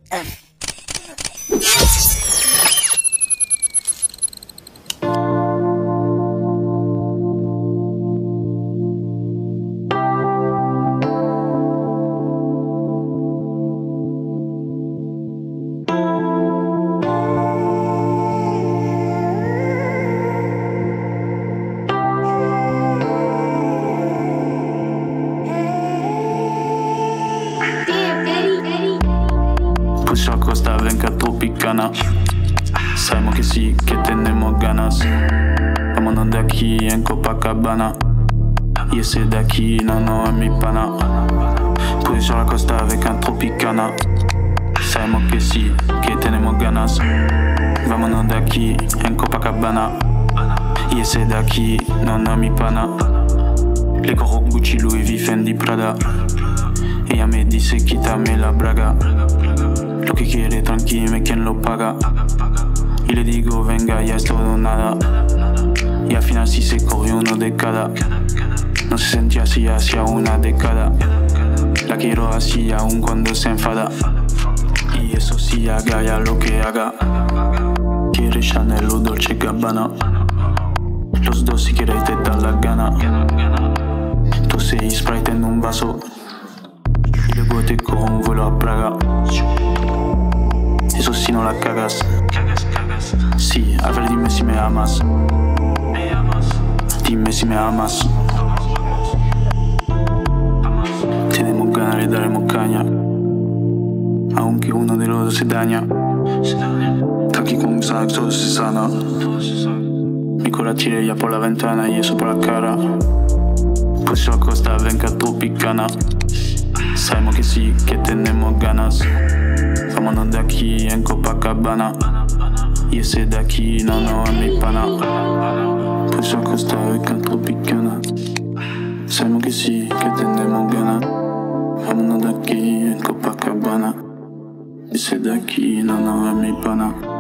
Push a costa, venga tropicana. Sabemos que sí, que tenemos ganas. Vámonos de aquí en Copacabana. Y ese de aquí no es mi pana. Push a la costa, venga tropicana. Sabemos que sí, que tenemos ganas. Vámonos de aquí en Copacabana. Y ese de aquí no es mi pana. Le corro Gucci, Louis V, Fendi, Prada. Ella me dice quítame la braga. Lo que quiere tranquilo, ¿quién lo paga? Y le digo venga, ya es todo o nada. Y al final sí se corrió una década. No se sentía así hacía una década. La quiero así aún cuando se enfada. Y eso sí, haga ya lo que haga. Quiere Chanel o Dolce Gabbana. Los dos si quieres te dan la gana. Tú sei Sprite en un vaso. Y luego te cojo un vuelo a Praga. Eso si no la cagas. Sí, a ver dime si me amas. Dime si me amas. Tenemos ganas, le daremos caña. Aunque uno de los dos se daña. Está aquí con un sax, todo se sana. Mi cola tiré ya por la ventana y eso por la cara. Pues la costa venga tropicana. Sabemos que sí, que tenemos ganas. Vámonos de aquí en Copacabana. Y ese de aquí no es mi pana. Pues la costa venga tropicana. Sabemos que sí, que tenemos ganas. Vámonos de aquí en Copacabana. Y ese de aquí no es mi pana.